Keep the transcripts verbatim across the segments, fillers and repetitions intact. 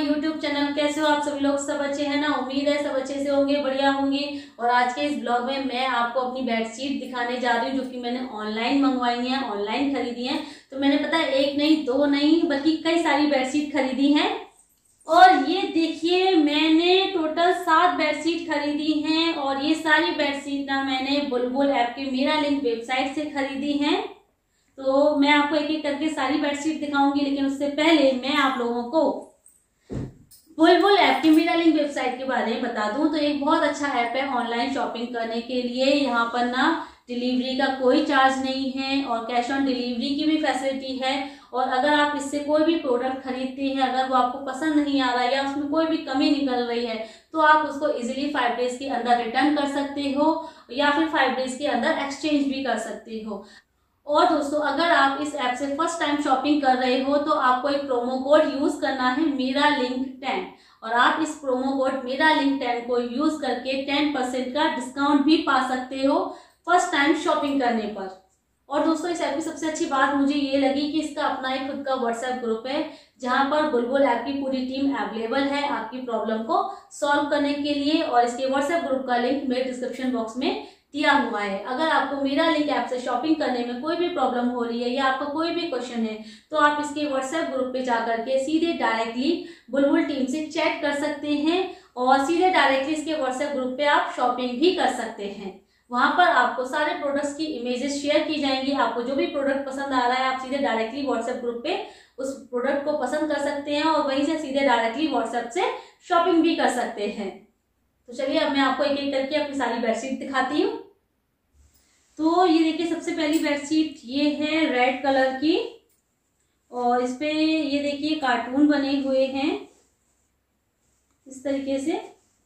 YouTube channel. कैसे हो आप सभी लोग? सब अच्छे हैं ना? उम्मीद है सब अच्छे से होंगे, बढ़िया होंगे। और आज के इस ब्लॉग में मैं आपको अपनी बेडशीट दिखाने जा रही हूँ जो कि मैंने ऑनलाइन मंगवाई है, ऑनलाइन खरीदी है। तो मैंने पता है एक नहीं दो नहीं बल्कि कई सारी बेडशीट खरीदी है। और ये देखिए मैंने टोटल सात बेडशीट खरीदी हैं और ये सारी बेडशीट ना मैंने बुलबुल ऐप के मेरा लिंक वेबसाइट से खरीदी हैं। तो मैं आपको एक एक करके सारी बेडशीट दिखाऊंगी, लेकिन उससे पहले मैं आप लोगों को बुलबुल ऐप की मेरा लिंक वेबसाइट के बारे में बता दूं। तो एक बहुत अच्छा ऐप है ऑनलाइन शॉपिंग करने के लिए। यहाँ पर ना डिलीवरी का कोई चार्ज नहीं है और कैश ऑन डिलीवरी की भी फैसिलिटी है। और अगर आप इससे कोई भी प्रोडक्ट खरीदते हैं, अगर वो आपको पसंद नहीं आ रहा है या उसमें कोई भी कमी निकल रही है, तो आप उसको इजीली फाइव डेज के अंदर रिटर्न कर सकते हो या फिर फाइव डेज के अंदर एक्सचेंज भी कर सकते हो। और दोस्तों, अगर आप इस ऐप से फर्स्ट टाइम शॉपिंग कर रहे हो तो आपको एक प्रोमो कोड यूज करना है, मेरा लिंक टेन। और आप इस प्रोमो कोड मेरा लिंक टेन को यूज करके टेन परसेंट का डिस्काउंट भी पा सकते हो फर्स्ट टाइम शॉपिंग करने पर। और दोस्तों, इस ऐप की सबसे अच्छी बात मुझे ये लगी कि इसका अपना एक खुद का व्हाट्सएप ग्रुप है जहां पर बुलबुल ऐप की पूरी टीम अवेलेबल है आपकी प्रॉब्लम को सॉल्व करने के लिए। और इसके व्हाट्सएप ग्रुप का लिंक मेरे डिस्क्रिप्शन बॉक्स में दिया हुआ है। अगर आपको मेरा लिंक ऐप से शॉपिंग करने में कोई भी प्रॉब्लम हो रही है या आपका कोई भी क्वेश्चन है, तो आप इसके व्हाट्सएप ग्रुप पे जाकर के सीधे डायरेक्टली बुलबुल टीम से चैट कर सकते हैं और सीधे डायरेक्टली इसके व्हाट्सएप ग्रुप पे आप शॉपिंग भी कर सकते हैं। वहां पर आपको सारे प्रोडक्ट्स की इमेजेस शेयर की जाएंगी। आपको जो भी प्रोडक्ट पसंद आ रहा है आप सीधे डायरेक्टली व्हाट्सएप ग्रुप पे उस प्रोडक्ट को पसंद कर सकते हैं और वहीं से सीधे डायरेक्टली व्हाट्सएप से शॉपिंग भी कर सकते हैं। तो चलिए अब मैं आपको एक एक करके अपनी सारी बेडशीट दिखाती हूँ। तो ये देखिए, सबसे पहली बेडशीट ये है रेड कलर की और इस पे ये देखिए कार्टून बने हुए हैं इस तरीके से।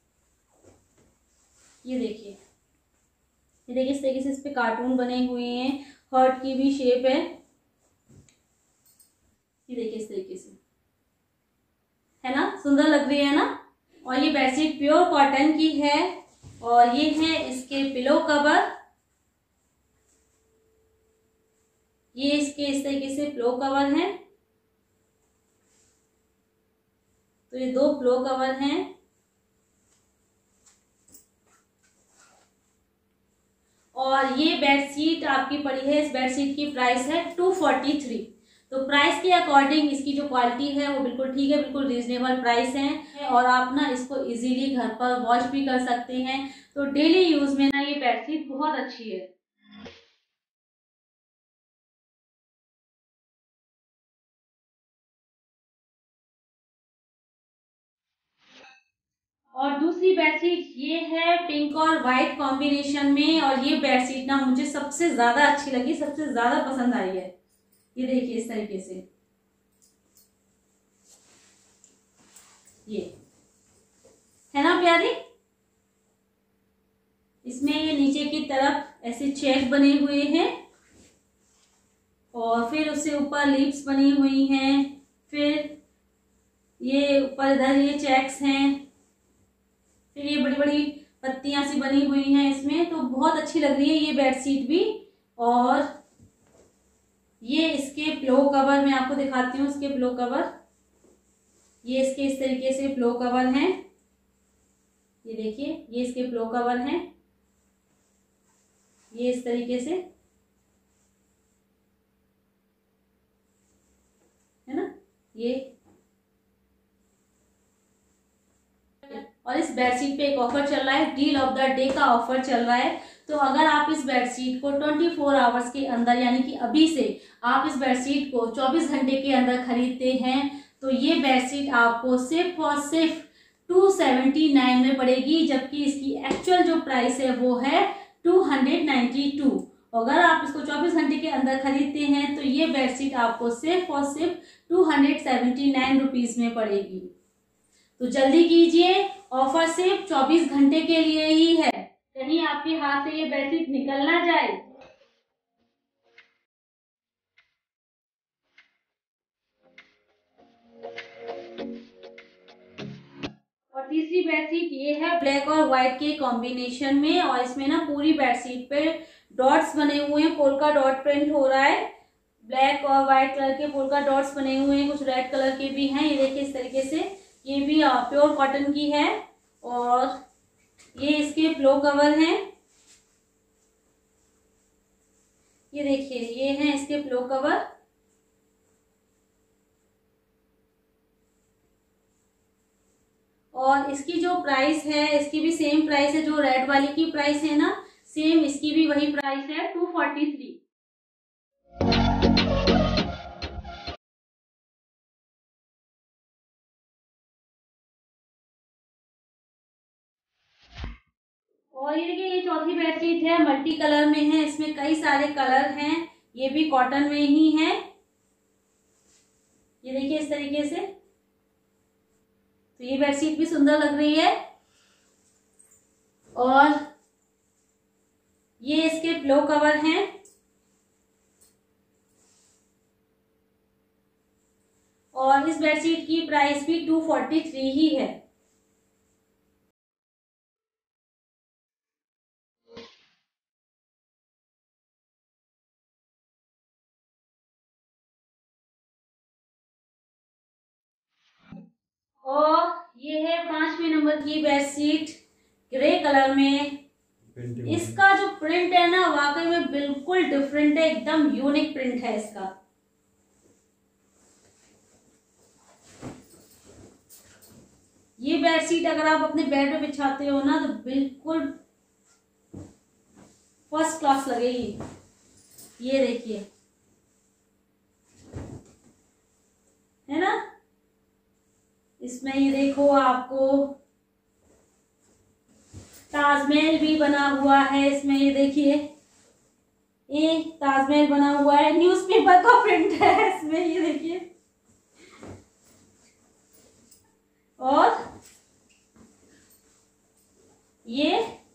ये देखिए ये देखिए इस तरीके से इस पे कार्टून बने हुए हैं, हार्ट की भी शेप है। ये देखिए इस तरीके से है ना, सुंदर लग रही है ना। और ये बेडशीट प्योर कॉटन की है और ये है इसके पिलो कवर। ये इसके इस तरीके से पिलो कवर हैं। तो ये दो पिलो कवर हैं। और ये बेडशीट आपकी पड़ी है, इस बेडशीट की प्राइस है टू फोर्टी थ्री। तो प्राइस के अकॉर्डिंग इसकी जो क्वालिटी है वो बिल्कुल ठीक है, बिल्कुल रीजनेबल प्राइस है। और आप ना इसको इजीली घर पर वॉश भी कर सकते हैं। तो डेली यूज में ना ये बेडशीट बहुत अच्छी है। और दूसरी बेडशीट ये है पिंक और व्हाइट कॉम्बिनेशन में। और ये बेडशीट ना मुझे सबसे ज्यादा अच्छी लगी, सबसे ज्यादा पसंद आई है। ये देखिए इस तरीके से, ये है ना प्यारी। इसमें ये नीचे की तरफ ऐसे चेक बने हुए हैं और फिर उससे ऊपर लिप्स बनी हुई हैं, फिर ये ऊपर इधर ये चेक्स हैं, फिर ये बड़ी बड़ी पत्तियां सी बनी हुई हैं इसमें। तो बहुत अच्छी लग रही है ये बेडशीट भी। और ये इसके पिलो कवर मैं आपको दिखाती हूँ। इसके पिलो कवर, ये इसके इस तरीके से पिलो कवर हैं। ये देखिए ये इसके पिलो कवर हैं, ये इस तरीके से है ना ये। और इस बेडशीट पे एक ऑफर चल रहा है, डील ऑफ द डे का ऑफर चल रहा है। तो अगर आप इस बेडशीट को चौबीस आवर्स के अंदर, यानी कि अभी से आप इस बेडशीट को चौबीस घंटे के अंदर खरीदते हैं, तो ये बेडशीट आपको सिर्फ और सिर्फ टू सेवेंटी नाइन में पड़ेगी, जबकि इसकी एक्चुअल जो प्राइस है वो है टू हंड्रेड नाइन्टी टू। अगर आप इसको चौबीस घंटे के अंदर खरीदते हैं तो ये बेडशीट आपको सिर्फ और सिर्फ two hundred seventy nine rupees में पड़ेगी। तो जल्दी कीजिए, ऑफर सिर्फ चौबीस घंटे के लिए ही है, कहीं आपके हाथ से ये बेडशीट निकल ना जाए। और तीसरी बेडशीट ये है ब्लैक और व्हाइट के कॉम्बिनेशन में। और इसमें ना पूरी बेडशीट पे डॉट्स बने हुए हैं, पोल्का डॉट प्रिंट हो रहा है। ब्लैक और व्हाइट कलर के पोल्का डॉट्स बने हुए हैं, कुछ रेड कलर के भी हैं। ये देखिए इस तरीके से ये भी प्योर कॉटन की है और ये इसके पिलो कवर हैं। ये देखिए ये हैं इसके पिलो कवर। और इसकी जो प्राइस है इसकी भी सेम प्राइस है, जो रेड वाली की प्राइस है ना, सेम इसकी भी वही प्राइस है, टू फोर्टी थ्री। और ये देखिए ये चौथी बेडशीट है, मल्टी कलर में है, इसमें कई सारे कलर हैं, ये भी कॉटन में ही है। ये देखिए इस तरीके से, तो ये बेडशीट भी सुंदर लग रही है। और ये इसके पिलो कवर हैं। और इस बेडशीट की प्राइस भी टू फोर्टी थ्री ही है। और ये है पांचवें नंबर की बेडशीट ग्रे कलर में। इसका जो प्रिंट है ना वाकई में बिल्कुल डिफरेंट है, एकदम यूनिक प्रिंट है इसका। ये बेडशीट अगर आप अपने बेड पे बिछाते हो ना तो बिल्कुल फर्स्ट क्लास लगेगी। ये देखिए, है ना, इसमें ये देखो आपको ताजमहल भी बना हुआ है इसमें। ये देखिए ये ताजमहल बना हुआ है, न्यूज़पेपर का प्रिंट है इसमें, ये देखिए। और ये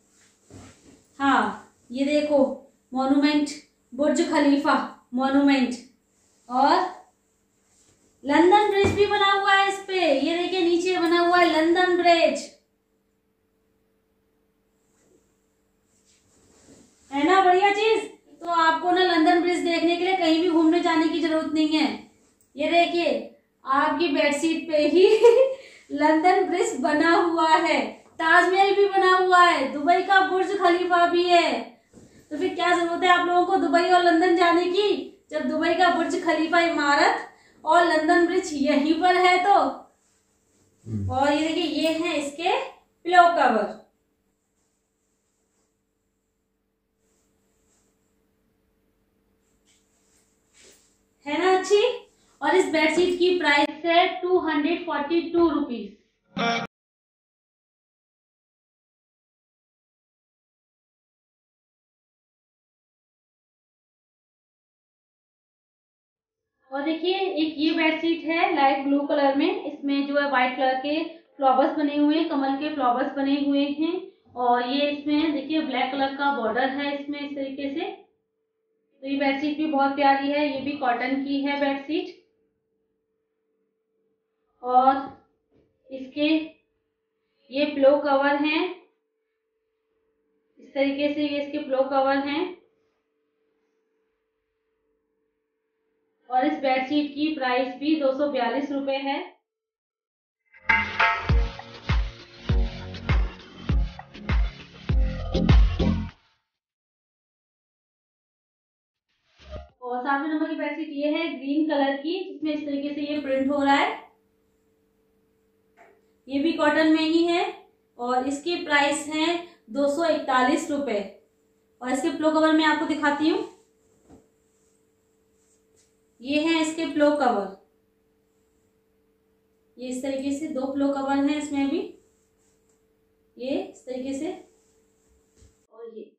हाँ ये देखो मॉन्यूमेंट, बुर्ज खलीफा मॉन्यूमेंट। और लंदन ब्रिज भी बना हुआ है इस पे, ये देखिए नीचे बना हुआ है लंदन ब्रिज, है ना बढ़िया चीज। तो आपको ना लंदन ब्रिज देखने के लिए कहीं भी घूमने जाने की जरूरत नहीं है। ये देखिए आपकी बेडशीट पे ही लंदन ब्रिज बना हुआ है, ताजमहल भी बना हुआ है, दुबई का बुर्ज खलीफा भी है। तो फिर क्या जरूरत है आप लोगों को दुबई और लंदन जाने की, जब दुबई का बुर्ज खलीफा इमारत और लंदन ब्रिज यहीं पर है। तो और ये देखिए ये है इसके पिलो कवर। है ना अच्छी। और इस बेडशीट की प्राइस है two hundred forty two rupees. और देखिए एक ये बेडशीट है लाइट ब्लू कलर में, इसमें जो है व्हाइट कलर के फ्लावर्स बने हुए हैं, कमल के फ्लावर्स बने हुए हैं। और ये इसमें देखिए ब्लैक कलर का बॉर्डर है इसमें इस तरीके से। तो ये बेडशीट भी बहुत प्यारी है, ये भी कॉटन की है बेडशीट। और इसके ये पिलो कवर हैं इस तरीके से, ये इसके पिलो कवर हैं। और इस बेडशीट की प्राइस भी दो सौ बयालीस रुपए है। और सातवें नंबर की बेडशीट ये है ग्रीन कलर की, जिसमें इस तरीके से ये प्रिंट हो रहा है, ये भी कॉटन में ही है। और इसकी प्राइस है दो सौ इकतालीस रुपए। और इसके पिलो कवर मैं आपको दिखाती हूँ, ये है इसके पिलो कवर, ये इस तरीके से दो पिलो कवर हैं इसमें भी, ये इस तरीके से। और ये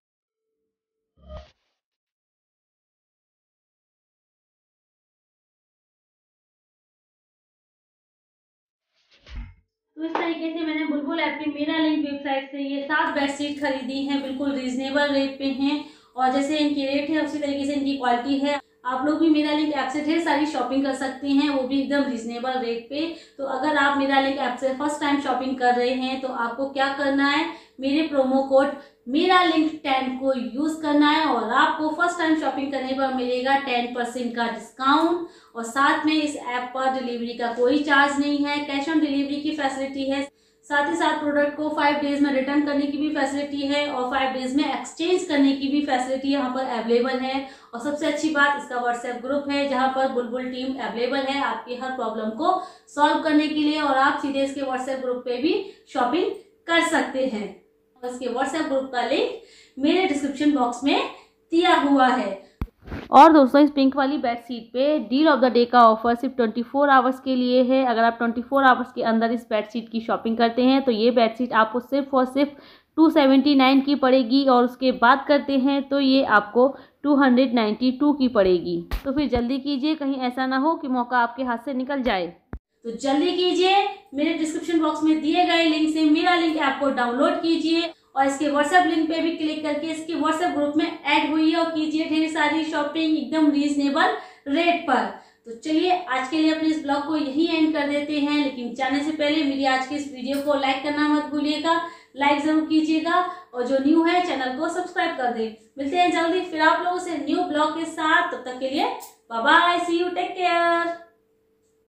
तो इस तरीके से मैंने बुलबुल ऐप की मेरा लिंक वेबसाइट से ये सात बेडशीट खरीदी हैं, बिल्कुल रीजनेबल रेट पे हैं। और जैसे इनकी रेट है उसी तरीके से इनकी क्वालिटी है। आप लोग भी मेरा लिंक ऐप से ढेर सारी शॉपिंग कर सकते हैं, वो भी एकदम रीजनेबल रेट पे। तो अगर आप मेरा लिंक ऐप से फर्स्ट टाइम शॉपिंग कर रहे हैं तो आपको क्या करना है, मेरे प्रोमो कोड मेरा लिंक टेन को यूज करना है और आपको फर्स्ट टाइम शॉपिंग करने पर मिलेगा टेन परसेंट का डिस्काउंट। और साथ में इस ऐप पर डिलीवरी का कोई चार्ज नहीं है, कैश ऑन डिलीवरी की फैसिलिटी है। साथ ही साथ प्रोडक्ट को फाइव डेज में रिटर्न करने की भी फैसिलिटी है और फाइव डेज में एक्सचेंज करने की भी फैसिलिटी यहाँ पर अवेलेबल है। और सबसे अच्छी बात, इसका व्हाट्सएप ग्रुप है जहाँ पर बुलबुल टीम अवेलेबल है आपकी हर प्रॉब्लम को सॉल्व करने के लिए, और आप सीधे इसके व्हाट्सएप ग्रुप पे भी शॉपिंग कर सकते हैं। इसके व्हाट्सएप ग्रुप का लिंक मेरे डिस्क्रिप्शन बॉक्स में दिया हुआ है। और दोस्तों, इस पिंक वाली बेडशीट पे डील ऑफ द डे का ऑफर सिर्फ चौबीस आवर्स के लिए है। अगर आप चौबीस आवर्स के अंदर इस बेडशीट की शॉपिंग करते हैं तो ये बेडशीट आपको सिर्फ और सिर्फ टू सेवेंटी नाइन की पड़ेगी, और उसके बाद करते हैं तो ये आपको टू नाइन्टी टू की पड़ेगी। तो फिर जल्दी कीजिए, कहीं ऐसा ना हो कि मौका आपके हाथ से निकल जाए। तो जल्दी कीजिए, मेरे डिस्क्रिप्शन बॉक्स में दिए गए लिंक से मेरा लिंक ऐप को डाउनलोड कीजिए और इसके व्हाट्सएप लिंक पे भी क्लिक करके इसके व्हाट्सएप ग्रुप में ऐड हुई और कीजिए ढेर सारी शॉपिंग एकदम रीजनेबल रेट पर। तो चलिए, आज के लिए अपने इस ब्लॉग को यही एंड कर देते हैं, लेकिन जाने से पहले मेरी आज की इस वीडियो को लाइक करना मत भूलिएगा, लाइक जरूर कीजिएगा, और जो न्यू है चैनल को सब्सक्राइब कर दे। मिलते हैं जल्दी फिर आप लोगों से न्यू ब्लॉग के साथ, तब तक के लिए bye bye, see you, take care.